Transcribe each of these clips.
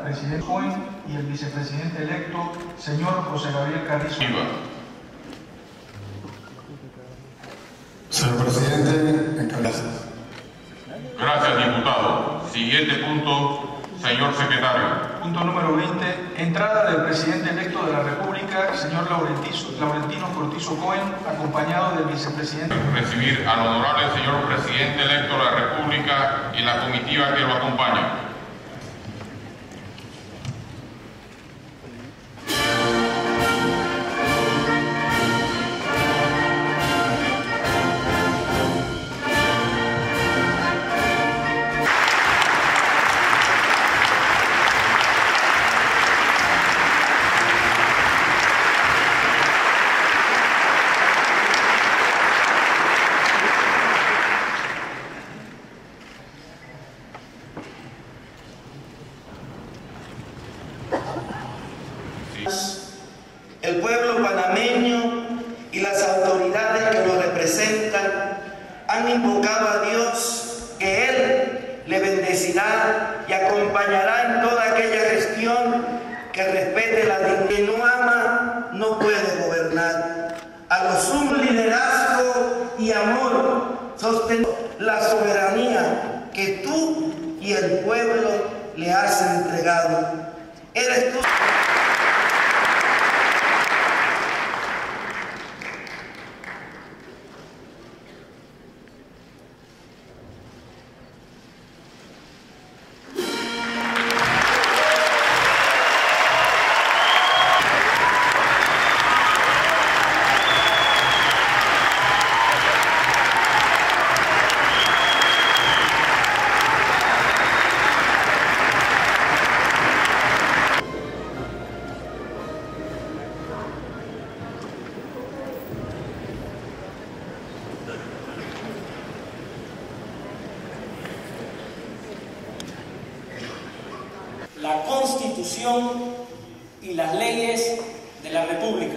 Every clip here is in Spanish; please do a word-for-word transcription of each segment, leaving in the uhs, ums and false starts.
presidente Cohen y el vicepresidente electo, señor José Gabriel Carrizo. Señor presidente, gracias. Gracias, diputado. Siguiente punto, señor secretario. Punto número veinte. Entrada del presidente electo de la República, señor Laurentino Cortizo Cohen, acompañado del vicepresidente. Recibir al honorable señor presidente electo de la República y la comitiva que lo acompaña. El pueblo panameño y las autoridades que lo representan han invocado a Dios que Él le bendecirá y acompañará en toda aquella gestión que respete la dignidad. Que no ama no puede gobernar. A lo sumo liderazgo y amor sostener la soberanía que tú y el pueblo le has entregado. Eres tú. La Constitución y las leyes de la República.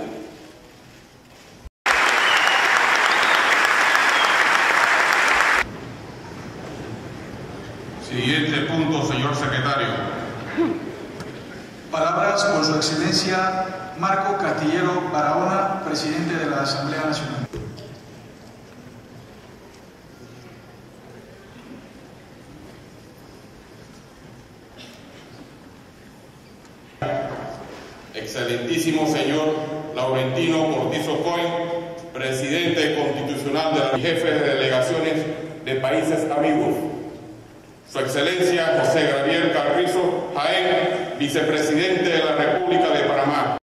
Siguiente punto, señor secretario. Palabras por su excelencia Marco Castillero Barahona, presidente de la Asamblea Nacional. Excelentísimo señor Laurentino Cortizo Cohen, presidente constitucional de la y jefe de delegaciones de países amigos. Su excelencia José Gabriel Carrizo Jaén, vicepresidente de la República de Panamá.